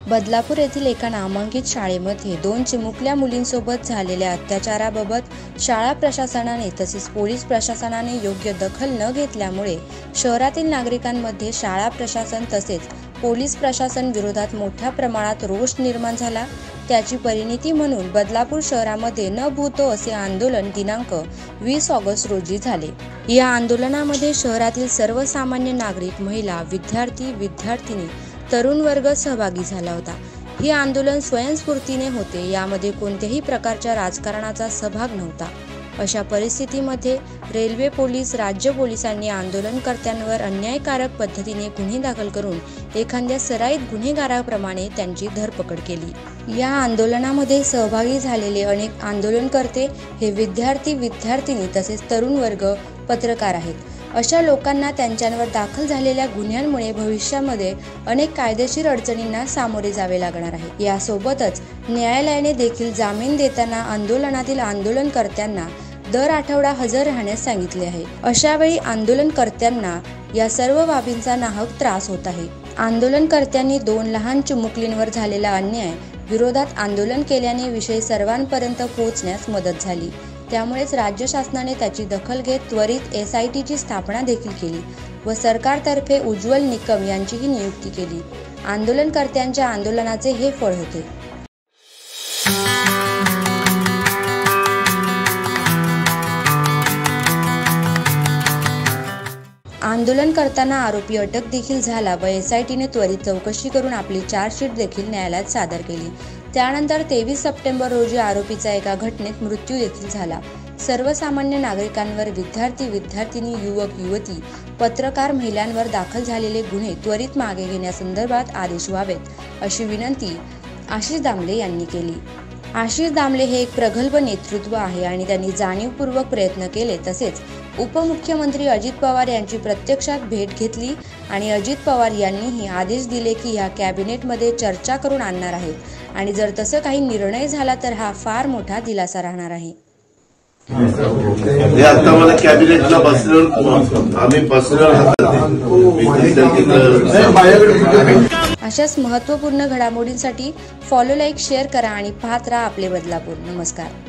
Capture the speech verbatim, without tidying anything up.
बदलापूर येथील एका नामांकित शाळेमध्ये दोन चिमुकल्या मुलींसोबत झालेल्या अत्याचाराबाबत शाळा प्रशासनाने तसेच पोलीस प्रशासनाने योग्य दखल न घेतल्यामुळे शहरातील नागरिकांमध्ये शाळा प्रशासन तसेच पोलीस प्रशासन विरोधात मोठ्या प्रमाणात रोष निर्माण झाला। त्याची परिणिती म्हणून बदलापूर शहरामध्ये न भूतो असे आंदोलन दिनांक वीस ऑगस्ट रोजी झाले। या आंदोलनामध्ये शहरातील सर्वसामान्य नागरिक, महिला, विद्यार्थी, विद्यार्थिनी, तरुण वर्ग सहभागी झाला होता। हे आंदोलन स्वयंस्फूर्तीने होते, यामध्ये कोणत्याही प्रकारच्या राजकारणाचा सहभाग नव्हता। अशा परिस्थितीमध्ये रेल्वे पोलीस, राज्य पोलिसांनी आंदोलनकर्त्यांवर अन्यायकारक पद्धतीने गुन्हे दाखल करून एखाद्या सराईत गुन्हेगाराप्रमाणे त्यांची धरपकड केली। या आंदोलनामध्ये सहभागी झालेले अनेक आंदोलनकर्ते हे विद्यार्थी, विद्यार्थिनी तसेच तरुण वर्ग, पत्रकार आहेत। अशा लोकांना त्यांच्यावर दाखल झालेल्या गुन्ह्यांमुळे भविष्यामध्ये अनेक कायदेशीर अडचणींना सामोरे जावे लागणार आहे। यासोबतच न्यायालयाने देखील जामीन देताना आंदोलनातील आंदोलनकर्त्यांना दर आठवडा हजर राहण्यास सांगितले आहे। अशा वेळी आंदोलनकर्त्यांना या सर्व बाबींचा नाहक त्रास होत आहे। आंदोलनकर्त्यांनी दोन लहान चिमुकलींवर झालेला अन्याय विरोधात आंदोलन केल्याने विषय सर्वांपर्यंत पोहोचण्यास मदत झाली। त्यामुळेच राज्य शासनाने त्याची दखल घेत त्वरित एस आय टी ची स्थापना देखील केली व सरकारतर्फे उज्ज्वल निकम यांचीही नियुक्ती केली। आंदोलनकर्त्यांच्या आंदोलनाचे हे फळ होते। आंदोलन करताना आरोपी अटक देखील झाला व एस आय टीने त्वरित चौकशी करून आपली चार्जशीट देखील न्यायालयात सादर केली। त्यानंतर तेवीस सप्टेंबर रोजी आरोपीचा एका घटनेत मृत्यू देखील झाला। सर्वसामान्य नागरिकांवर, विद्यार्थी, विद्यार्थिनी, युवक, युवती, पत्रकार, महिलांवर दाखल झालेले गुन्हे त्वरित मागे घेण्यासंदर्भात आदेश व्हावेत अशी विनंती आशिष दामले यांनी केली। आशिष दामले हे एक प्रगल्भ नेतृत्व आहे आणि त्यांनी जाणीवपूर्वक प्रयत्न केले। तसेच उपमुख्यमंत्री अजित पवार यांची प्रत्यक्षात भेट घेतली आणि अजित पवार यांनीही आदेश दिले की ह्या कॅबिनेटमध्ये चर्चा करून आणणार आहेत आणि जर तसं काही निर्णय झाला तर हा फार मोठा दिलासा राहणार आहे। आता मला कॅबिनेटला बसल्यावर आम्ही बसल्यावर अशाच महत्त्वपूर्ण घडामोडींसाठी फॉलो, लाईक, शेअर करा आणि पाहत राहा आपले बदलापूर। नमस्कार।